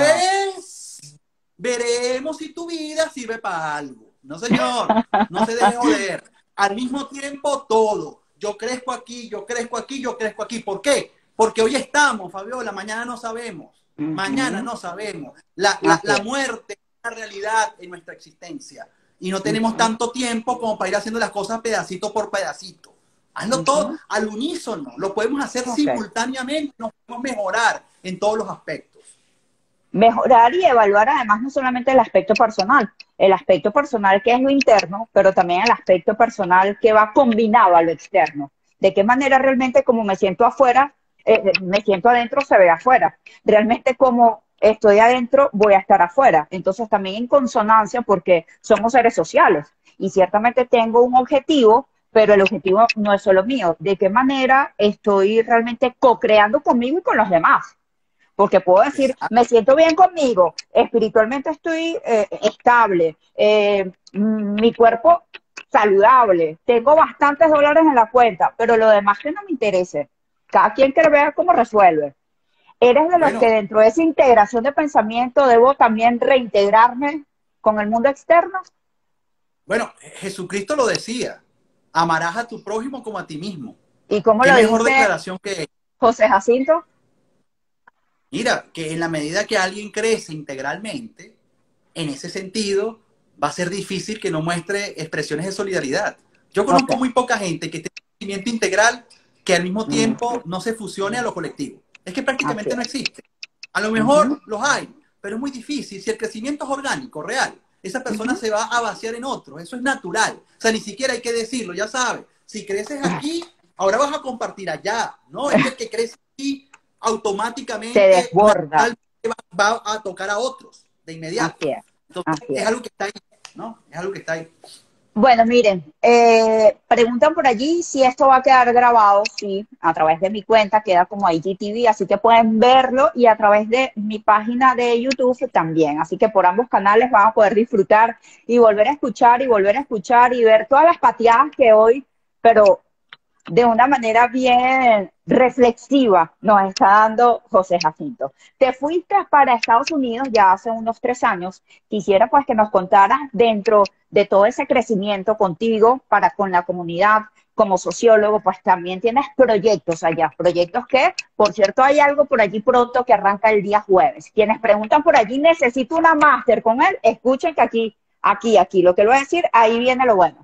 después veremos si tu vida sirve para algo. No, señor, no se deje joder. Al mismo tiempo todo. Yo crezco aquí, yo crezco aquí, yo crezco aquí. ¿Por qué? Porque hoy estamos, Fabiola, mañana no sabemos. Mañana no sabemos. La, la, la muerte es una realidad en nuestra existencia. Y no tenemos tanto tiempo como para ir haciendo las cosas pedacito por pedacito. Hazlo todo al unísono. Lo podemos hacer okay. simultáneamente. Nos podemos mejorar en todos los aspectos. Mejorar y evaluar además no solamente el aspecto personal, el aspecto personal que es lo interno, pero también el aspecto personal que va combinado a lo externo. De qué manera realmente como me siento afuera, eh, me siento adentro, se ve afuera. Realmente como estoy adentro, voy a estar afuera. Entonces también en consonancia porque somos seres sociales y ciertamente tengo un objetivo, pero el objetivo no es solo mío. De qué manera estoy realmente co-creando conmigo y con los demás. Porque puedo decir, me siento bien conmigo, espiritualmente estoy eh, estable, eh, mi cuerpo saludable, tengo bastantes dólares en la cuenta, pero lo demás que no me interese. Cada quien quiere ver cómo resuelve. ¿Eres de los bueno, que dentro de esa integración de pensamiento debo también reintegrarme con el mundo externo? Bueno, Jesucristo lo decía, amarás a tu prójimo como a ti mismo. ¿Y cómo ¿Qué lo mejor dice declaración que José Jacinto? Mira, que en la medida que alguien crece integralmente, en ese sentido, va a ser difícil que no muestre expresiones de solidaridad. Yo conozco okay. muy poca gente que tenga un crecimiento integral que al mismo tiempo no se fusione a lo colectivo. Es que prácticamente okay. no existe. A lo mejor uh-huh. los hay, pero es muy difícil. Si el crecimiento es orgánico, real, esa persona uh-huh. se va a vaciar en otro. Eso es natural. O sea, ni siquiera hay que decirlo, ya sabes. Si creces aquí, ahora vas a compartir allá. No, es que el que crece aquí automáticamente se desborda. Va, va a tocar a otros de inmediato. Así es. Entonces, Así es. es algo que está ahí, ¿no? Es algo que está ahí. Bueno, miren, eh, preguntan por allí si esto va a quedar grabado. Sí, a través de mi cuenta queda como I G T V, así que pueden verlo, y a través de mi página de YouTube también. Así que por ambos canales van a poder disfrutar y volver a escuchar y volver a escuchar y ver todas las pateadas que hoy, pero de una manera bien reflexiva nos está dando José Jacinto. Te fuiste para Estados Unidos ya hace unos tres años. Quisiera pues que nos contaras dentro de todo ese crecimiento contigo para con la comunidad, como sociólogo, pues también tienes proyectos allá. Proyectos que, por cierto, hay algo por allí pronto que arranca el día jueves. Quienes preguntan por allí, necesito una máster con él, escuchen que aquí, aquí, aquí, lo que le voy a decir, ahí viene lo bueno.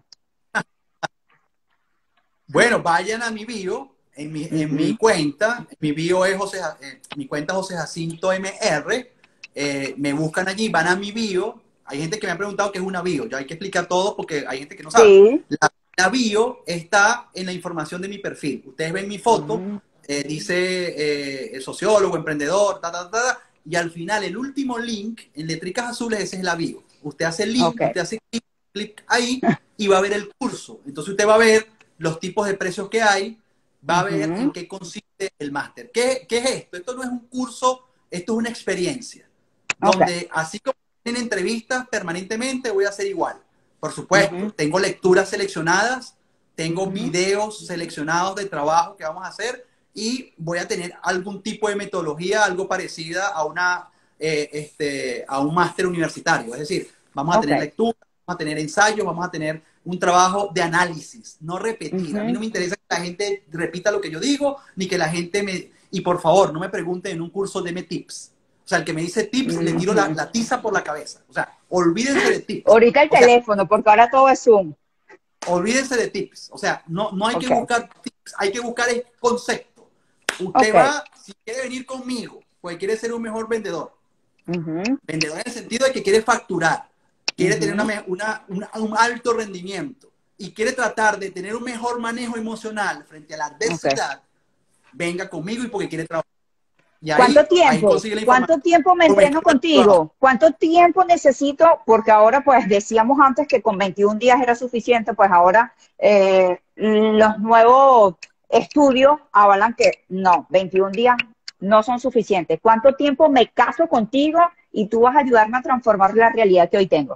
Bueno, vayan a mi bio, en mi, uh-huh. en mi cuenta, mi bio es José, eh, mi cuenta José Jacinto M R, eh, me buscan allí, van a mi bio. Hay gente que me ha preguntado qué es una bio, ya hay que explicar todo porque hay gente que no sabe. Sí. La, la bio está en la información de mi perfil. Ustedes ven mi foto, uh-huh. eh, dice eh, sociólogo, emprendedor, ta, ta, ta, ta, y al final el último link en letricas azules, ese es la bio. Usted hace el link, okay. usted hace clic, clic ahí y va a ver el curso. Entonces usted va a ver los tipos de precios que hay, va a ver uh-huh. en qué consiste el máster. ¿Qué, ¿Qué es esto? Esto no es un curso, esto es una experiencia. Okay. Donde así como en entrevistas permanentemente voy a hacer igual. Por supuesto, uh-huh. tengo lecturas seleccionadas, tengo uh-huh. videos seleccionados de trabajo que vamos a hacer y voy a tener algún tipo de metodología, algo parecida a, una, eh, este, a un máster universitario. Es decir, vamos a okay. tener lecturas, vamos a tener ensayos, vamos a tener un trabajo de análisis, no repetir. Uh-huh. A mí no me interesa que la gente repita lo que yo digo, ni que la gente me... Y por favor, no me pregunten en un curso, deme tips. O sea, el que me dice tips, uh-huh. le tiro la, la tiza por la cabeza. O sea, olvídense de tips. Ahorita el O sea, teléfono, porque ahora todo es Zoom. olvídense de tips. O sea, no, no hay Ok. que buscar tips, hay que buscar el concepto. Usted Ok. va, si quiere venir conmigo, pues quiere ser un mejor vendedor. Ujú, Vendedor en el sentido de que quiere facturar, quiere tener ujú. una, una, una- un alto rendimiento y quiere tratar de tener un mejor manejo emocional frente a la Ok. adversidad, venga conmigo y porque quiere trabajar. Y ¿Cuánto ahí, ahí tiempo? consigue la información. ¿Cuánto tiempo me Con entreno veintiún horas de trabajo. contigo? ¿Cuánto tiempo necesito? Porque ahora, pues decíamos antes que con veintiún días era suficiente, pues ahora eh, los nuevos estudios avalan que no, veintiún días no son suficientes. ¿Cuánto tiempo me caso contigo y tú vas a ayudarme a transformar la realidad que hoy tengo?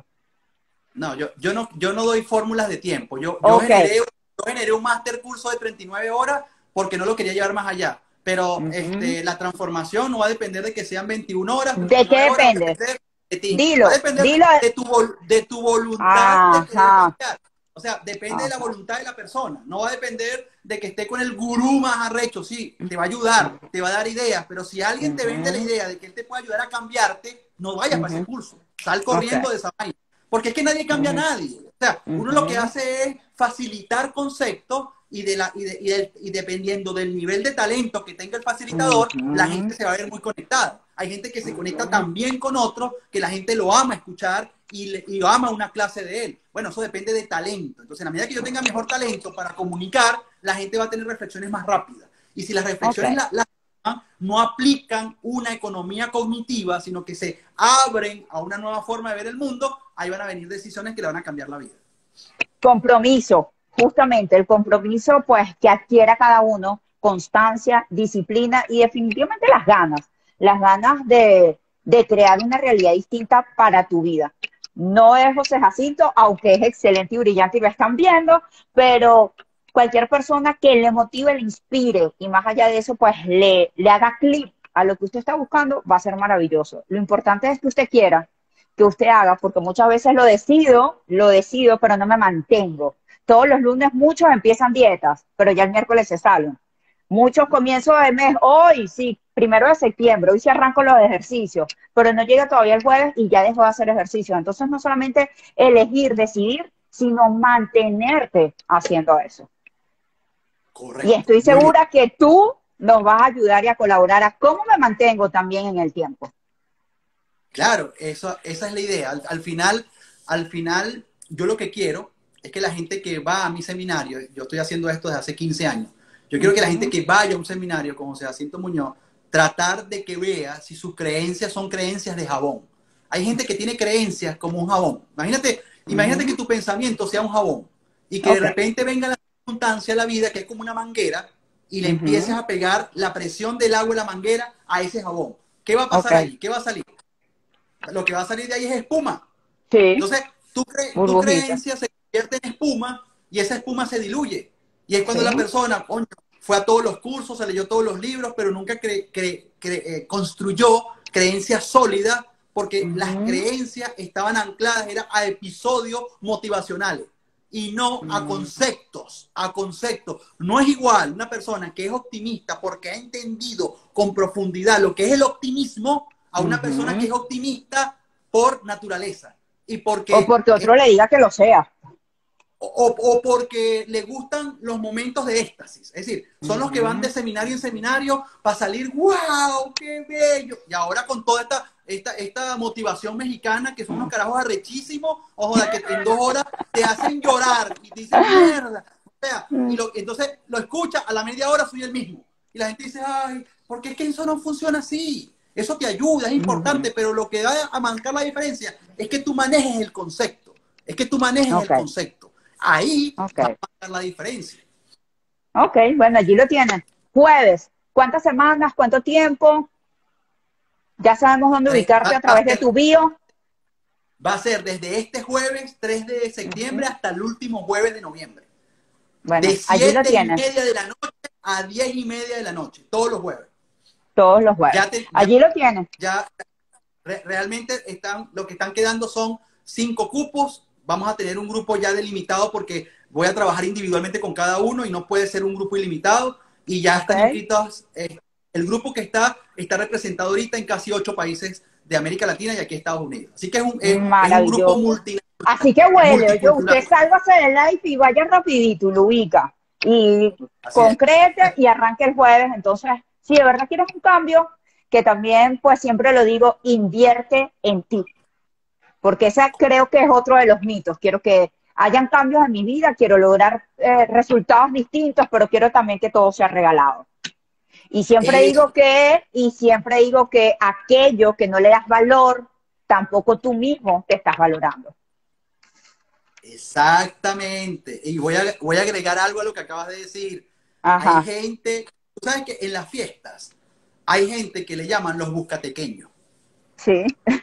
No, yo, yo no, yo no doy fórmulas de tiempo. Yo, yo Ok. generé, yo generé un máster curso de treinta y nueve horas porque no lo quería llevar más allá. Pero Ujú. este, la transformación no va a depender de que sean veintiuna horas, ¿De qué veintinueve horas, va a depende? depender de ti. Va a Dilo, depender de, dilo. de tu, vol- de tu voluntad de querer Ajá, cambiar. O sea, depende de la ajá. voluntad de la persona. No va a depender de que esté con el gurú más arrecho. Sí, te va a ayudar, te va a dar ideas. Pero si alguien te vende la Ujú, idea de que él te puede ayudar a cambiarte, no vayas para ese ujú. curso. Sal Ok. corriendo de esa vaina. Porque es que nadie cambia a Ujú, nadie. O sea, uno lo que ujú. hace es facilitar conceptos y, de la, y, de, y, de, y dependiendo del nivel de talento que tenga el facilitador, la gente Ujú, se va a ver muy conectada. Hay gente que se conecta tan bien con otros que la gente lo ama escuchar y, le, y ama una clase de él. Bueno, eso depende de talento. Entonces, a medida que yo tenga mejor talento para comunicar, la gente va a tener reflexiones más rápidas. Y si las ok. reflexiones las la, no aplican una economía cognitiva, sino que se abren a una nueva forma de ver el mundo, ahí van a venir decisiones que le van a cambiar la vida. Compromiso, justamente el compromiso pues que adquiera cada uno, constancia, disciplina y definitivamente las ganas, las ganas de, de crear una realidad distinta para tu vida. No es José Jacinto, aunque es excelente y brillante y lo están viendo, pero cualquier persona que le motive, le inspire y más allá de eso, pues le, le haga clic a lo que usted está buscando, va a ser maravilloso. Lo importante es que usted quiera, que usted haga, porque muchas veces lo decido, lo decido, pero no me mantengo. Todos los lunes muchos empiezan dietas, pero ya el miércoles se salen. Muchos comienzos de mes, hoy sí, primero de septiembre, hoy sí arranco los ejercicios, pero no llega todavía el jueves y ya dejo de hacer ejercicio. Entonces no solamente elegir, decidir, sino mantenerte haciendo eso. Y Correcto, estoy muy bien. segura que tú nos vas a ayudar y a colaborar a cómo me mantengo también en el tiempo. Claro, eso, esa es la idea. Al, al final, al final, yo lo que quiero es que la gente que va a mi seminario, yo estoy haciendo esto desde hace quince años, yo quiero que la gente Ujú, que vaya a un seminario como José Jacinto Muñoz, tratar de que vea si sus creencias son creencias de jabón. Hay gente que tiene creencias como un jabón. Imagínate, imagínate que ujú. tu pensamiento sea un jabón y que de Ok. repente venga la circunstancia de la vida que es como una manguera y le empieces Ujú. a pegar la presión del agua de la manguera a ese jabón. ¿Qué va a Ok. pasar ahí? ¿Qué va a salir? Lo que va a salir de ahí es espuma. Sí, Entonces, tu, cre tu burbujita. creencia se convierte en espuma y esa espuma se diluye. Y es cuando la Sí. persona, coño, fue a todos los cursos, se leyó todos los libros, pero nunca cre cre cre eh, construyó creencias sólidas porque las Ujú, creencias estaban ancladas era a episodios motivacionales y no a ujú, conceptos, a conceptos. No es igual una persona que es optimista porque ha entendido con profundidad lo que es el optimismo a una persona que ujú. es optimista por naturaleza y O porque porque eh, otro le diga que lo sea. o, o, porque le gustan los momentos de éxtasis. Es decir, son los que van de Ujú, seminario en seminario para salir, wow, qué bello. Y ahora con toda esta, esta, esta motivación mexicana, que son unos carajos arrechísimos, ojo, de que en dos horas te hacen llorar y te dicen mierda. O sea, y lo, entonces lo escucha, a la media hora soy el mismo. Y la gente dice, ay, porque es que eso no funciona así. Eso te ayuda, es ujú. importante, pero lo que va a marcar la diferencia es que tú manejes el concepto. Es que tú manejes Ok, el concepto. Ahí ok. va a marcar la diferencia. Ok, bueno, allí lo tienen. Jueves. ¿Cuántas semanas? ¿Cuánto tiempo? Ya sabemos dónde Tres, ubicarte va, a va a través de ser, tu bio. va a ser desde este jueves, tres de septiembre, Ujú. hasta el último jueves de noviembre. De Bueno, allí lo siete y tienen. media de la noche a diez y media de la noche, todos los jueves. Todos los jueves. Ya, te, ya, Allí lo tienen. ya re, realmente están, lo que están quedando son cinco cupos. Vamos a tener un grupo ya delimitado porque voy a trabajar individualmente con cada uno y no puede ser un grupo ilimitado. Y ya Ok. están inscritos. Eh, el grupo que está está representado ahorita en casi ocho países de América Latina y aquí Estados Unidos. Así que es un, es, es un grupo multinacional. Así que huele, oye, usted salga a hacer el live y vaya rapidito, lo ubica y concrete y arranque el jueves. Entonces, si de verdad quieres un cambio, que también, pues siempre lo digo, invierte en ti. Porque ese creo que es otro de los mitos. Quiero que hayan cambios en mi vida, quiero lograr eh, resultados distintos, pero quiero también que todo sea regalado. Y siempre Eh, digo que, y siempre digo que aquello que no le das valor, tampoco tú mismo te estás valorando. Exactamente. Y voy a, voy a agregar algo a lo que acabas de decir. Ajá. Hay gente, tú sabes que en las fiestas hay gente que le llaman los buscatequeños. Sí.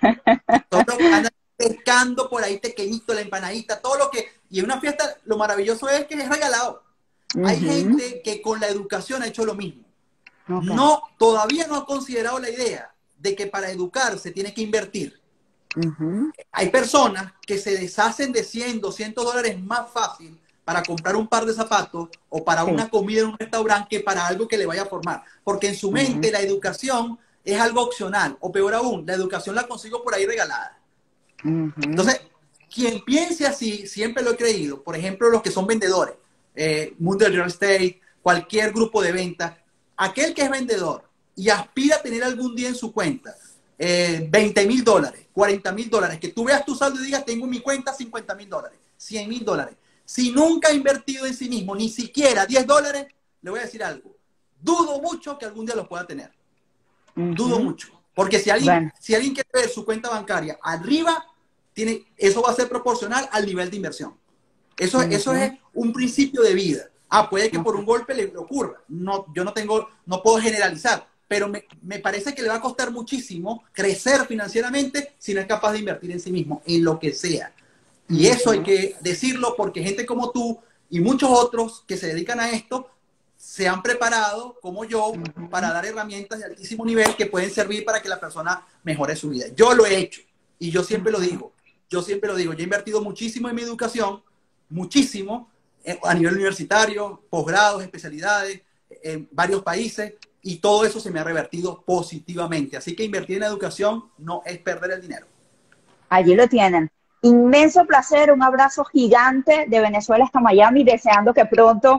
Todos los que andan pescando por ahí tequeñito, la empanadita, todo lo que... Y en una fiesta lo maravilloso es que es regalado. Uh-huh. Hay gente que con la educación ha hecho lo mismo. Okay. No, todavía no ha considerado la idea de que para educarse tiene que invertir. Uh-huh. Hay personas que se deshacen de cien, doscientos dólares más fácil para comprar un par de zapatos o para sí. una comida en un restaurante que para algo que le vaya a formar. Porque en su mente uh-huh. la educación es algo opcional. O peor aún, la educación la consigo por ahí regalada. Uh-huh. Entonces, quien piense así, siempre lo he creído. Por ejemplo, los que son vendedores, eh, mundo del real estate, cualquier grupo de venta. Aquel que es vendedor y aspira a tener algún día en su cuenta eh, veinte mil dólares, cuarenta mil dólares, que tú veas tu saldo y digas, tengo en mi cuenta cincuenta mil dólares, cien mil dólares. Si nunca ha invertido en sí mismo, ni siquiera diez dólares, le voy a decir algo. Dudo mucho que algún día lo pueda tener. Uh-huh. Dudo mucho. Porque si alguien, bueno. si alguien quiere ver su cuenta bancaria arriba, tiene, eso va a ser proporcional al nivel de inversión. Eso, uh-huh. eso es un principio de vida. Ah, puede que por un golpe le ocurra. No, yo no tengo, no puedo generalizar, pero me, me parece que le va a costar muchísimo crecer financieramente si no es capaz de invertir en sí mismo, en lo que sea. Y eso hay que decirlo porque gente como tú y muchos otros que se dedican a esto se han preparado, como yo, para dar herramientas de altísimo nivel que pueden servir para que la persona mejore su vida. Yo lo he hecho y yo siempre lo digo. Yo siempre lo digo. Yo he invertido muchísimo en mi educación, muchísimo, a nivel universitario, posgrados, especialidades, en varios países, y todo eso se me ha revertido positivamente. Así que invertir en educación no es perder el dinero. Allí lo tienen. Inmenso placer, un abrazo gigante de Venezuela hasta Miami, deseando que pronto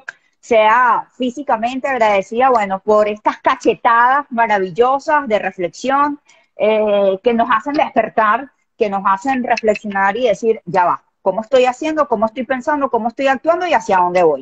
sea físicamente agradecida, bueno, por estas cachetadas maravillosas de reflexión eh, que nos hacen despertar, que nos hacen reflexionar y decir, ya va. ¿Cómo estoy haciendo? ¿Cómo estoy pensando? ¿Cómo estoy actuando? ¿Y hacia dónde voy?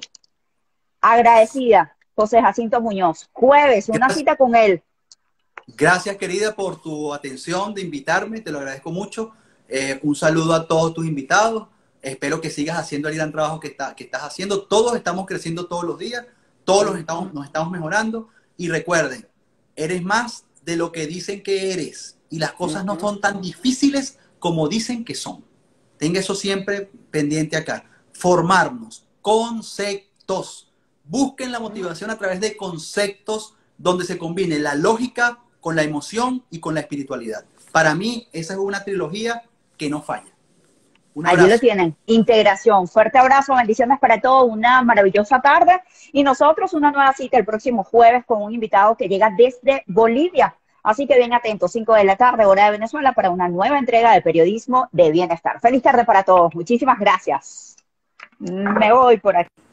Agradecida, José Jacinto Muñoz. Jueves, una Gracias. Cita con él. Gracias, querida, por tu atención de invitarme. Te lo agradezco mucho. Eh, un saludo a todos tus invitados. Espero que sigas haciendo el gran trabajo que, está, que estás haciendo. Todos estamos creciendo todos los días. Todos los estamos, nos estamos mejorando. Y recuerden, eres más de lo que dicen que eres. Y las cosas no son tan difíciles como dicen que son. Tenga eso siempre pendiente acá. Formarnos. Conceptos. Busquen la motivación a través de conceptos donde se combine la lógica con la emoción y con la espiritualidad. Para mí, esa es una trilogía que no falla. Un Allí lo tienen. Integración. Fuerte abrazo, bendiciones para todos. Una maravillosa tarde. Y nosotros una nueva cita el próximo jueves con un invitado que llega desde Bolivia. Así que bien atentos, cinco de la tarde, hora de Venezuela, para una nueva entrega de Periodismo de Bienestar. Feliz tarde para todos. Muchísimas gracias. Me voy por aquí.